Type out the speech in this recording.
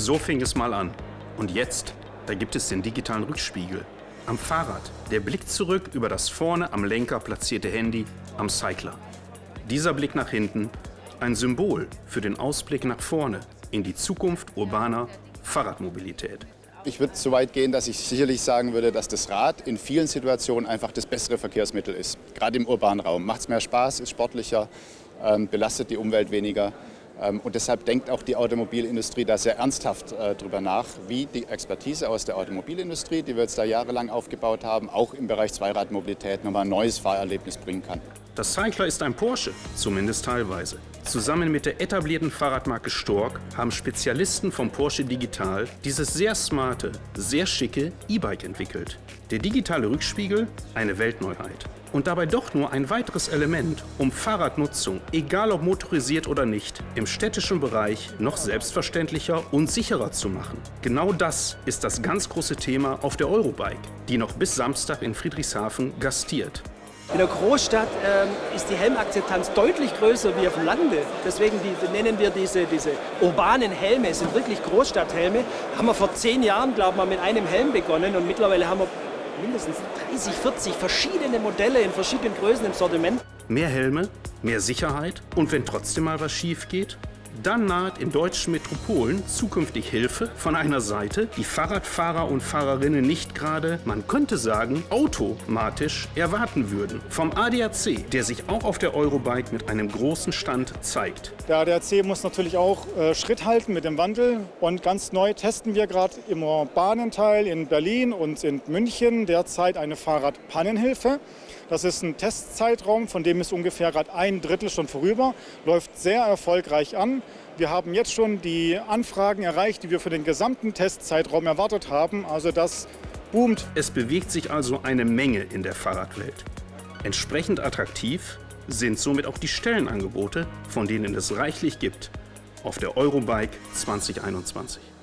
So fing es mal an. Und jetzt, da gibt es den digitalen Rückspiegel. Am Fahrrad, der Blick zurück über das vorne am Lenker platzierte Handy am Cycler. Dieser Blick nach hinten, ein Symbol für den Ausblick nach vorne in die Zukunft urbaner Fahrradmobilität. Ich würde so weit gehen, dass ich sicherlich sagen würde, dass das Rad in vielen Situationen einfach das bessere Verkehrsmittel ist. Gerade im urbanen Raum. Macht es mehr Spaß, ist sportlicher, belastet die Umwelt weniger. Und deshalb denkt auch die Automobilindustrie da sehr ernsthaft drüber nach, wie die Expertise aus der Automobilindustrie, die wir jetzt da jahrelang aufgebaut haben, auch im Bereich Zweiradmobilität nochmal ein neues Fahrerlebnis bringen kann. Das Cycler ist ein Porsche, zumindest teilweise. Zusammen mit der etablierten Fahrradmarke Stork haben Spezialisten von Porsche Digital dieses sehr smarte, sehr schicke E-Bike entwickelt. Der digitale Rückspiegel, eine Weltneuheit. Und dabei doch nur ein weiteres Element, um Fahrradnutzung, egal ob motorisiert oder nicht, im städtischen Bereich noch selbstverständlicher und sicherer zu machen. Genau das ist das ganz große Thema auf der Eurobike, die noch bis Samstag in Friedrichshafen gastiert. In der Großstadt ist die Helmakzeptanz deutlich größer wie auf dem Lande. Deswegen nennen wir diese urbanen Helme, es sind wirklich Großstadthelme. Haben wir vor 10 Jahren, glaube ich, mit einem Helm begonnen und mittlerweile haben wir mindestens 30, 40 verschiedene Modelle in verschiedenen Größen im Sortiment. Mehr Helme, mehr Sicherheit und wenn trotzdem mal was schief geht, dann naht in deutschen Metropolen zukünftig Hilfe von einer Seite, die Fahrradfahrer und Fahrerinnen nicht gerade, man könnte sagen, automatisch erwarten würden. Vom ADAC, der sich auch auf der Eurobike mit einem großen Stand zeigt. Der ADAC muss natürlich auch Schritt halten mit dem Wandel und ganz neu testen wir gerade im urbanen Teil in Berlin und in München derzeit eine Fahrradpannenhilfe. Das ist ein Testzeitraum, von dem ist ungefähr gerade 1/3 schon vorüber, läuft sehr erfolgreich an. Wir haben jetzt schon die Anfragen erreicht, die wir für den gesamten Testzeitraum erwartet haben. Also das boomt. Es bewegt sich also eine Menge in der Fahrradwelt. Entsprechend attraktiv sind somit auch die Stellenangebote, von denen es reichlich gibt, auf der Eurobike 2021.